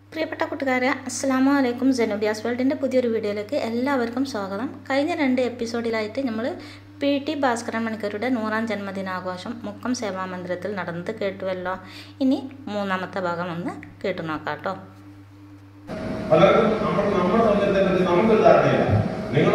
പ്രിയപ്പെട്ട കൂട്ടുകാരെ, അസ്സലാമു അലൈക്കും. സെനൂബിയാസ് വേൾഡിൻ്റെ പുതിയൊരു വീഡിയോയിലേക്ക് എല്ലാവർക്കും സ്വാഗതം. കഴിഞ്ഞ 2 എപ്പിസോഡിലായിട്ട് നമ്മൾ PT ഭാസ്കരൻ മണിക്കരുടെ 100ാം ജന്മദിനാഘോഷം മുക്കം സേവാമന്ദിരത്തിൽ നടന്നത് കേട്ടുവല്ലോ. ഇനി 3ാമത്തെ ഭാഗം ഒന്ന് കേട്ടു നോക്കാം കേട്ടോ. നിങ്ങൾ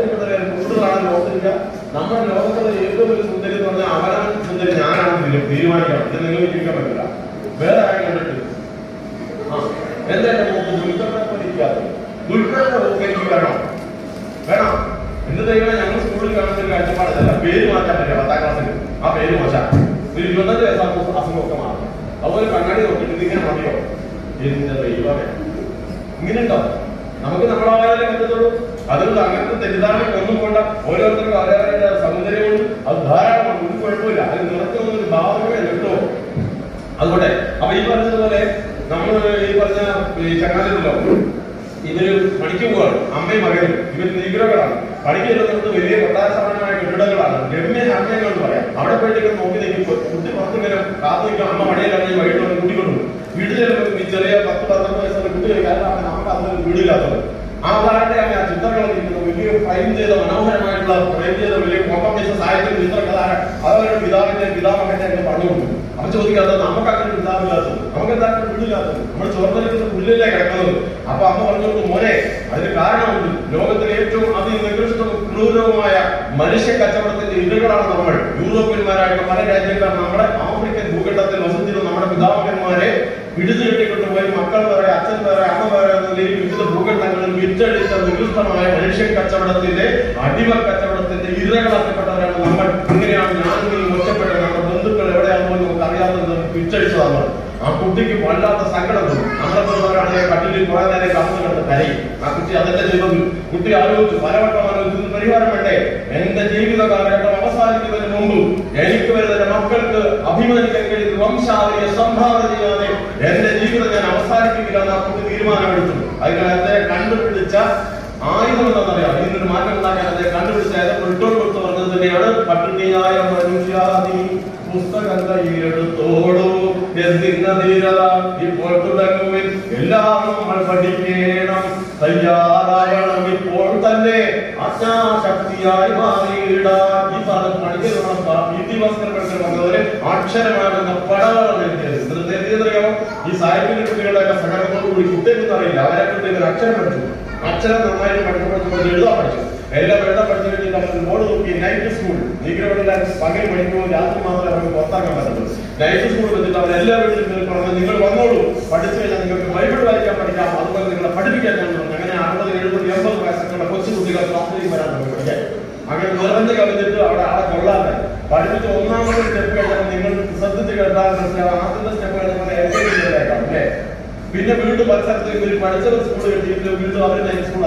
നമ്മുടെ ലോകത്തിലെ ഏറ്റവും വലിയ സുന്ദരി എന്ന് പറഞ്ഞാൽ അവനാണ് സുന്ദരി, ഞാനാണ് തീരുമാനിക്കണം. ഇത് നിങ്ങൾ ജീവിക്കാൻ പറ്റില്ല. വേറെ ആരും കണ്ടിട്ട് എന്തായാലും വേണം എന്ത് തയ്യണം. ഞങ്ങൾ സ്കൂളിൽ കാണുന്ന ഒരു കാഴ്ചപ്പാടല്ല പേര് മാറ്റാൻ പറ്റില്ല. 10ാം ക്ലാസ്സിൽ ആ പേര് മോശം. ഒരു 25 വയസ്സാകുമ്പോൾ അസുഖമൊക്കെ മാറും. അതുപോലെ കണ്ണാടി നോക്കിയിട്ട് ഇതിങ്ങനെ മതിയോ? എന്റെ ദൈവമേ, ഇങ്ങനെ ഉണ്ടോ? നമുക്ക് നമ്മളായാലേ പറ്റത്തുള്ളൂ. അതുകൊണ്ട് അങ്ങനത്തെ തെറ്റിദ്ധാരണ ഒന്നും പോണ്ട. ഓരോരുത്തർക്കും അവരവരുടെ സൗന്ദര്യമുണ്ട്, അത് ധാരാളമാണ്, ഒരു കുഴപ്പമില്ല. അതിന് നിറത്തൊന്നും ഒരു ഭാവമേ കിട്ടുമോ? അതുകൊണ്ട് അപ്പൊ ഈ പറഞ്ഞതുപോലെ നമ്മൾ ഈ പറഞ്ഞ ചങ്ങാതിലോ ഇവര് പണിക്ക് പോവാണ്. അമ്മയും മകനും ഇവർ നീഗ്രകളാണ്. പണിക്ക് ചെല്ലുന്നത് വലിയ കൊട്ടാരസമാനമായ കെട്ടിടങ്ങളാണ്. രമ്യഹാമ്യങ്ങൾ എന്ന് പറയാം. അവിടെ പോയിട്ട് നോക്കി നിൽക്കുമ്പോൾ കുട്ടി പുറത്തിങ്ങനെ കാത്തു നിൽക്കും. അമ്മ മഴയിലാണെങ്കിൽ വൈകിട്ട് വന്ന് കൂട്ടിക്കൊണ്ടു വീട്ടിൽ ചെല്ലുമ്പോൾ ഈ ചെറിയ 10-12 വയസ്സുള്ള കുട്ടികൾ, കാരണം നമുക്ക് അന്ന് വീടില്ലാത്തത്. ആ കാലത്തെ ആ ചിത്രങ്ങളൊക്കെ ഇരിക്കുന്നു. വലിയ ഫ്രെയിം ചെയ്ത മനോഹരമായിട്ടുള്ള ഫ്രെയിം ചെയ്ത വലിയ കോംപ്രമൈസ് സാഹിത്യം ചിത്രങ്ങളാണ്. അതവരുടെ പിതാമകന്റെ ഒക്കെ പറഞ്ഞു കൊടുക്കും. അപ്പൊ ചോദിക്കാത്തത് നമുക്ക് അങ്ങനെ പിതാവില്ലാത്തത്, നമുക്ക് എന്തായാലും വീടില്ലാത്തത്, നമ്മൾ ചോർന്നലിക്കുന്ന പുല്ലിലേ കിടക്കുന്നത്. അപ്പൊ അമ്മ പറഞ്ഞു കൊടുക്കും, മോനെ അതിന് കാരണമുണ്ട്. ലോകത്തിലെ ഏറ്റവും അതിനികൃഷ്ടവും ക്രൂരവുമായ മനുഷ്യ കച്ചവടത്തിന്റെ ഇരകളാണ് നമ്മൾ. യൂറോപ്യന്മാരായിട്ട് പല രാജ്യക്കാർ നമ്മുടെ ആഫ്രിക്കൻ ഭൂഖണ്ഡത്തിൽ വസിച്ചിരുന്ന നമ്മുടെ പിതാമകന്മാരെ പിടിച്ചു കെട്ടിക്കൊണ്ടുപോയി മക്കൾ വേറെ, അച്ഛൻ വേറെ, അമ്മ വേറെ എന്ന നിലയിൽ വിവിധ ഭൂഖണ്ഡങ്ങളിൽ വിറ്റഴിച്ച നികൃഷ്ടമായ മനുഷ്യ കച്ചവടത്തിന്റെ, അടിമ കച്ചവടത്തിന്റെ ഇരകളാക്കപ്പെട്ടവരാണ് നമ്മൾ. ഇങ്ങനെയാണ് ഞാനും ഒറ്റപ്പെട്ടത്. നമ്മുടെ ബന്ധുക്കൾ എവിടെയാണെന്ന് നമുക്ക് അറിയാവുന്നത് വിറ്റഴിച്ചതാണ്. ആ കുട്ടിക്ക് വല്ലാത്ത സങ്കടം തോന്നും. നമ്മളെപ്പോഴാണെങ്കിൽ കട്ടിലിൽ കുറെ നേരം കടന്നു കിടന്ന് കരയും. ആ കുട്ടി അതെല്ലാം ചെയ്തത് കുട്ടി ആലോചിച്ചു, പലവട്ടം ആലോചിച്ചു, പരിഹാരം വേണ്ടേ? എന്റെ ജീവിത കാലഘട്ടം അവസാനിക്കുന്നതിന് മുമ്പ് എനിക്ക് വരുന്ന എന്റെ മക്കൾക്ക് അഭിമാനിക്കാൻ കഴിയുന്ന വംശാവലിയെ സംഭാവന ചെയ്യാതെ എന്റെ ജീവിതം ഞാൻ അവസാനിപ്പിക്കില്ല എന്ന് ആ കുട്ടി തീരുമാനമെടുത്തു. അതിനാൽ അദ്ദേഹം കണ്ടുപിടിച്ച ആയുധം എന്താണെന്നറിയാം. ഇതിനൊരു മാറ്റം ഉണ്ടാക്കാൻ അദ്ദേഹം കണ്ടുപിടിച്ച ഇട്ടോട് കൊടുത്ത് പറഞ്ഞത് തന്നെയാണ്, പട്ടിണിയായ മനുഷ്യാദി പുസ്തകം കയ്യിലെടുത്തോളൂ എന്തിന്ന ധീരത ഇപ്പോൾ തുടങ്ങുവിൻ, എല്ലാം നമ്മൾ പഠിക്കണം, തയ്യാറാകണം ഇപ്പോൾ തന്നെ, അജ്ഞാശക്തിയായി മാറിയിടാൻ. ഈ സാധനം പഠിക്കണം. PT ഭാസ്കരൻ വന്നവര് അക്ഷരമാകുന്ന പടകളാണ് എഴുതിയത്. ഈ സാഹിത്യ കുട്ടികളുടെ സഹകരണത്തോടുകൂടി കുട്ടികൾക്കൊന്നും അറിയില്ല. അവരെ കൊണ്ട് ഇവർ അക്ഷരം പഠിച്ചു. അക്ഷരം നന്നായിട്ട് പഠിച്ചു, എഴുതാൻ പഠിച്ചു. എല്ലാം എഴുതാൻ പഠിച്ചു കഴിഞ്ഞിട്ട് അവർ ബോർഡ് നോക്കി നൈറ്റ് സ്കൂൾ നീഗ്രവെല്ലാം പകൽ പഠിക്കുമ്പോൾ രാത്രി മാത്രമേ അവർക്ക് പുറത്താക്കാൻ പറ്റുള്ളൂ. നൈറ്റ് സ്കൂൾ വെച്ചിട്ട് അവരെല്ലാ വീട്ടിലും പറഞ്ഞു, നിങ്ങൾ വന്നോളൂ, പഠിച്ചു കഴിഞ്ഞാൽ നിങ്ങൾക്ക് ബൈബിൾ വായിക്കാൻ പഠിക്കാം, അതുപോലെ നിങ്ങളെ പഠിപ്പിക്കാൻ പറഞ്ഞു. അങ്ങനെ 60, 70, 80 വയസ്സൊക്കെയുള്ള കൊച്ചു കുട്ടികൾ ക്ലാസ്സിലേക്ക് വരാൻ തുടങ്ങി പഠിക്കാൻ. അങ്ങനെ നിറഞ്ഞ് കവിഞ്ഞിട്ട് അവിടെ ആളെ കൊള്ളാതെ പഠിപ്പിച്ച് 1ാമത്തെ സ്റ്റെപ്പ് കഴിഞ്ഞാൽ നിങ്ങൾ ശ്രദ്ധിച്ച് കേട്ടാൽ മനസ്സിലാവും. ആദ്യത്തെ സ്റ്റെപ്പ് കഴിഞ്ഞാൽ അല്ലേ? പിന്നെ വീണ്ടും പരിസരത്ത് ഇവർ പഠിച്ചവർ സ്കൂൾ കിട്ടിയിട്ട് വീണ്ടും അവർ നൈറ്റ് സ്കൂൾ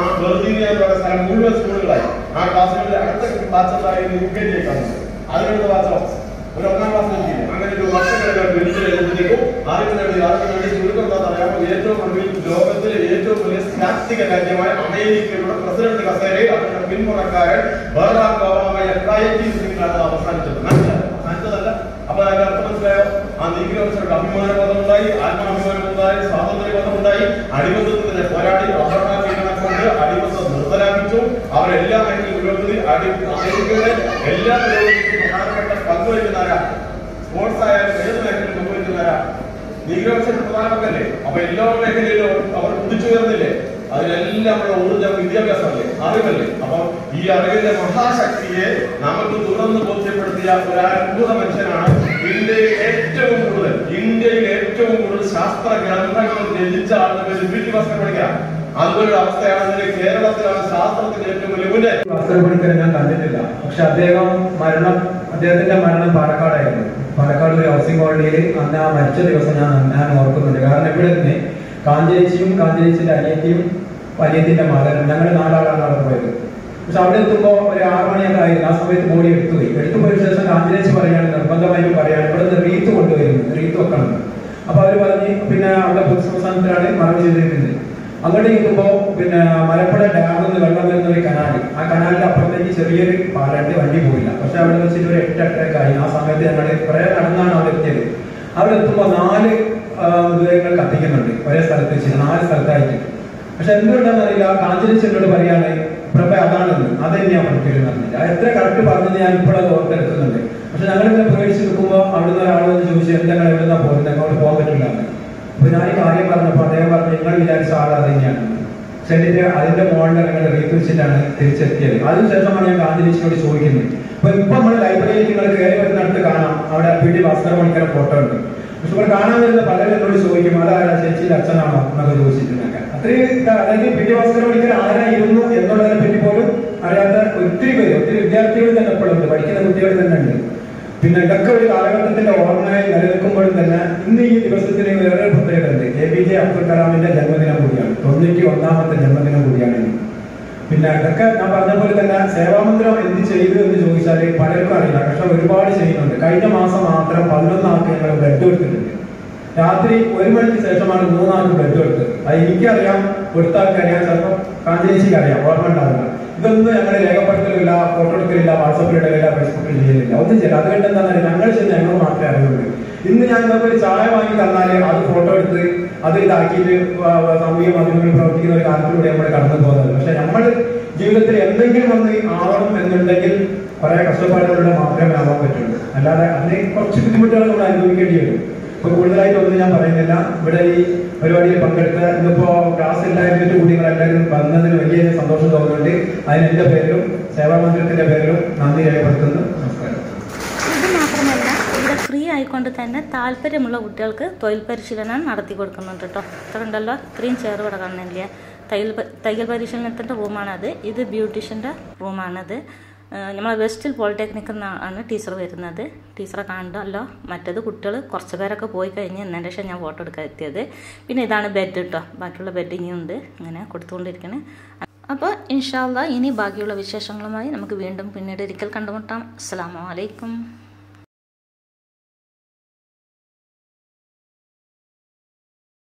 സ്ഥലം മുഴുവൻ സ്കൂളുകളായി. ആ ക്ലാസ്സുകളിൽ അടുത്ത ബാച്ചറായി UKG അതിനുള്ള ബാച്ചോ ഒരു 1ാം ക്ലാസ് എത്തിയില്ല. അങ്ങനെ ഒരു വർഷങ്ങളെ പിടിച്ചെടുത്തേക്കും അറിവിനുവേണ്ടി ചുരുക്കം അറിയാമോ? ഏറ്റവും ഒടുവിൽ ലോകത്തിലെ ഏറ്റവും വലിയ സ്റ്റാറ്റിക രാജ്യമായ അമേരിക്കയുടെ പ്രസിഡന്റ് കസേരയിൽ അവരുടെ പിന്മുറക്കാരൻ ബറാക് ഒബാമയെ അവസാനിച്ചത്. അവസാനിച്ചതല്ല. അപ്പൊ അതിന്റെ അർത്ഥം മനസ്സിലായോ? ആ നീഗ്രവർക്ക് അഭിമാനബോധമുണ്ടായി, ആത്മാഭിമാനമുണ്ടായി, സ്വാതന്ത്ര്യബോധമുണ്ടായി. അടിമത്തത്തിന് പോരാടി അപകടീകരണം കൊണ്ട് അടിമത്തം നിർത്തലാക്കിച്ചു. അവരെല്ലാ മേഖലയിലും പുരോഗതി. അമേരിക്കയുടെ എല്ലാ പുരോഗതിക്കും പ്രധാനപ്പെട്ട പങ്കുവയ്ക്കുന്നവരാ. സ്പോർട്സ് ആയാലും ഏത് മേഖലയിൽ പങ്കുവയ്ക്കുന്നവരാ? നീഗ്രവർക്ക് പ്രധാനമല്ലേ? അപ്പൊ എല്ലാ മേഖലയിലും അവർ കുതിച്ചുയർന്നില്ലേ? അതിലെല്ലാം ഊർജ്ജം വിദ്യാഭ്യാസമല്ലേ, അറിവല്ലേ? അപ്പൊ ഈ അറിവിന്റെ മഹാശക്തിയെ നമുക്ക് തുറന്ന് ബോധ്യപ്പെടുത്തിയ ഒരു അത്ഭുത മനുഷ്യനാണ് ഇന്ത്യയിൽ ഏറ്റവും കൂടുതൽ ശാസ്ത്ര ഗ്രന്ഥങ്ങൾ രചിച്ച ആളുടെ പേര് PT ഭാസ്കരൻ പണിക്കർ. അതുപോലൊരു അവസ്ഥയാണ് കേരളത്തിലാണ് ശാസ്ത്രത്തിന്റെ ഏറ്റവും വലിയ മുന്നേറ്റം. ഭാസ്കരൻ പണിക്കരെ ഞാൻ കണ്ടിട്ടില്ല. പക്ഷെ അദ്ദേഹത്തിന്റെ മരണം പാലക്കാടായിരുന്നു. പാലക്കാട് ഒരു ഹൗസിംഗ് കോളനിയിൽ അന്ന് ആ മരിച്ച ദിവസം ഞാൻ ഓർക്കുന്നുണ്ട്. കാരണം ഇവിടെ നിന്ന് കാഞ്ചേച്ചിന്റെ അനിയത്തിന്റെ മകനും ഞങ്ങൾ 4 ആളാണ് അവിടെ പോയത്. പക്ഷെ അവിടെ എത്തുമ്പോൾ ഒരു 6 മണിയൊക്കെ ആയിരുന്നു. ആ സമയത്ത് ബോഡി എടുത്തുപോയ ശേഷം കാഞ്ചേച്ചി പറയാണ്, നിർബന്ധമായിട്ടും പറയാണ്, ഇവിടെ നിന്ന് റീത്ത് കൊണ്ടുവരുന്നു, റീത്ത് വെക്കണം. അപ്പൊ അവര് പറഞ്ഞ് പിന്നെ അവിടെ പൊതുസംസ്ഥാനത്തിലാണ് മറവ് ചെയ്തിരിക്കുന്നത്. അങ്ങോട്ട് എത്തുമ്പോൾ പിന്നെ മലപ്പുഴ ഡാമിൽ നിന്ന് വെള്ളം വരുന്ന ഒരു കനാല്, ആ കനാലിന്റെ അപ്പുറത്തേക്ക് ചെറിയൊരു പാലണ്ട്, വണ്ടി പോയില്ല. പക്ഷെ അവിടെ വെച്ചിട്ട് ഒരു 8-8 ആയി. ആ സമയത്ത് ഞങ്ങൾ കുറെ നടന്നാണ് അവിടെ എത്തിയത്. അവിടെ എത്തുമ്പോൾ 4 മൃതദേഹങ്ങൾ കത്തിക്കുന്നുണ്ട് ഒരേ സ്ഥലത്ത് വെച്ച് 4 സ്ഥലത്തായിട്ട്. പക്ഷെ എന്തുകൊണ്ടാണെന്ന് അറിയില്ല, കാഞ്ചലിച്ച് എന്നോട് പറയാണ് പ്രഭ അതാണെന്ന്, അതെന്നെയാ പഠിക്കരുതെന്ന് പറഞ്ഞില്ല. എത്ര കറക്റ്റ് പറഞ്ഞത് ഞാൻ ഇപ്പോഴത് ഓർത്തെടുക്കുന്നുണ്ട്. പക്ഷെ ഞങ്ങളിങ്ങനെ പേടിച്ച് നിൽക്കുമ്പോൾ അവിടുന്ന് ഒരാളോട് ചോദിച്ചു എന്തെങ്കിലും എവിടുന്നാ പോകുന്നത്, അങ്ങോട്ട് പോകാൻ പറ്റില്ലാന്ന്. അപ്പൊ ഞാൻ ഈ കാര്യം പറഞ്ഞപ്പോൾ അദ്ദേഹം പറഞ്ഞു നിങ്ങൾ വിചാരിച്ച ആൾ അത് തന്നെയാണ്. ചെന്നിട്ട് അതിന്റെ മോളിൽ ഞങ്ങൾ റീത്ത് വെച്ചിട്ടാണ് തിരിച്ചെത്തിയത്. അതിനുശേഷമാണ് ഞാൻ കാഞ്ചലിച്ചിനോട് ചോദിക്കുന്നത്. അപ്പൊ ഇപ്പൊ നമ്മൾ ലൈബ്രറിയിൽ നിങ്ങൾ കയറി വരുന്നിടത്ത് കാണാം അവിടെ പി ടി ഭാസ്കര പണിക്കരെ ഫോട്ടോ ഉണ്ട്. പക്ഷെ ഇവിടെ കാണാൻ വരുന്ന പലരും എന്നോട് ചോദിക്കും അതാരാ ചേച്ചിയുടെ അച്ഛനാണോ എന്നൊക്കെ ചോദിച്ചിട്ടുണ്ടൊക്കെ. അത്രയും അതായത് പി ടി ഭാസ്കര പണിക്കർ ആരായിരുന്നു എന്നുള്ളതിനെ പറ്റി പോലും അറിയാത്ത ഒത്തിരി പേര്, ഒത്തിരി വിദ്യാർത്ഥികൾ തന്നെ എപ്പോഴുണ്ട്, പഠിക്കുന്ന കുട്ടികൾ തന്നെ ഉണ്ട്. പിന്നെ ഇതൊക്കെ ഒരു കാലഘട്ടത്തിന്റെ ഓർമ്മയായി നിലനിൽക്കുമ്പോഴും തന്നെ ഇന്ന് ഈ ദിവസത്തിന് വേറൊരു പ്രത്യേകത ഉണ്ട്. APJ അബ്ദുൽ കലാമിന്റെ ജന്മദിനം കൂടിയാണ്, 91ാമത്തെ ജന്മദിനം കൂടിയാണ്. പിന്നെ ഇതൊക്കെ ഞാൻ പറഞ്ഞ പോലെ തന്നെ സേവാമന്ദിരം എന്ത് ചെയ്തു എന്ന് ചോദിച്ചാൽ പലർക്കും അറിയില്ല. പക്ഷെ ഒരുപാട് ചെയ്യുന്നുണ്ട്. കഴിഞ്ഞ മാസം മാത്രം 11 ആൾക്ക് ഞങ്ങൾ ബ്ലഡ് കൊടുത്തിട്ടുണ്ട്. രാത്രി 1 മണിക്ക് ശേഷമാണ് 3 ആൾക്ക് ബ്ലഡ് കൊടുത്തത്. അത് എനിക്കറിയാം, കൊടുത്ത ആൾക്കറിയാം, ചിലപ്പോൾ കാഞ്ചേച്ചിക്ക് അറിയാം, ഓർമ്മ ഉണ്ടാവില്ല. ഇതൊന്നും ഞങ്ങൾ രേഖപ്പെടുത്തലില്ല, ഫോട്ടോ എടുക്കലില്ല, വാട്സപ്പിൽ ഇടലില്ല, ഫേസ്ബുക്കിൽ ചെയ്യലില്ല, ഒന്നും ചെയ്യില്ല. അതുകൊണ്ട് എന്താണെന്ന് ഞങ്ങൾ ചെയ്യുന്ന ഞങ്ങൾ മാത്രമേ അറിയുള്ളൂ. ഇന്ന് ഞാൻ നിങ്ങൾക്ക് ഒരു ചായ വാങ്ങി തന്നാൽ അത് ഫോട്ടോ എടുത്ത് അത് ഇതാക്കിയിട്ട് സാമൂഹിക മാധ്യമങ്ങളിൽ പ്രവർത്തിക്കുന്ന ഒരു കാലത്തിലൂടെ നമ്മൾ കടന്നു പോകുന്നത്. പക്ഷെ നമ്മൾ ജീവിതത്തിൽ എന്തെങ്കിലും ഒന്ന് ആവണം എന്നുണ്ടെങ്കിൽ കുറെ കഷ്ടപ്പാടുകളിലൂടെ മാത്രമേ ആവാൻ പറ്റുള്ളൂ. അല്ലാതെ അതിന് കുറച്ച് ബുദ്ധിമുട്ടുകൾ നമ്മൾ അനുഭവിക്കേണ്ടി വരും. ഇപ്പൊ കൂടുതലായിട്ടൊന്നും ഞാൻ പറയുന്നില്ല. ഇവിടെ ഈ പരിപാടിയിൽ പങ്കെടുത്ത ഇന്നിപ്പോ ക്ലാസ് എല്ലാവരും കുട്ടികളെല്ലാവരും വന്നതിന് വലിയ സന്തോഷം തോന്നുന്നുണ്ട്. അതിന് എന്റെ പേരിലും സേവാമന്ദിരത്തിന്റെ പേരിലും നന്ദി രേഖപ്പെടുത്തുന്നു. നമസ്കാരം. ഇത് മാത്രമല്ല, ഇവിടെ ഫ്രീ ആയിക്കൊണ്ട് തന്നെ താല്പര്യമുള്ള കുട്ടികൾക്ക് തൊഴിൽ പരിശീലനം നടത്തി കൊടുക്കുന്നുണ്ട് കേട്ടോ. ഇത്ര ഉണ്ടല്ലോ, ഇത്രയും ചെയർ ഇവിടെ കാണുന്നില്ല. തയ്യൽ പരിശീലനത്തിൻ്റെ റൂമാണത്. ഇത് ബ്യൂട്ടീഷ്യൻ്റെ റൂമാണത്. നമ്മളെ വെസ്റ്റിൽ പോളിടെക്നിക്കിൽ നിന്നാണ് ടീച്ചർ വരുന്നത്. ടീച്ചറെ കണ്ടല്ലോ. മറ്റേത് കുട്ടികൾ കുറച്ച് പേരൊക്കെ പോയി കഴിഞ്ഞ് എന്നതിന് ശേഷം ഞാൻ ഫോട്ടോ എടുക്കാൻ എത്തിയത്. പിന്നെ ഇതാണ് ബെഡ് കേട്ടോ. ബാക്കിയുള്ള ബെഡ് ഇനിയുണ്ട്, ഇങ്ങനെ കൊടുത്തുകൊണ്ടിരിക്കണേ. അപ്പോൾ ഇൻഷാ അല്ലാഹ് ഇനി ബാക്കിയുള്ള വിശേഷങ്ങളുമായി നമുക്ക് വീണ്ടും പിന്നീട് ഒരിക്കൽ കണ്ടുമുട്ടാം. അസ്സലാമു അലൈക്കും.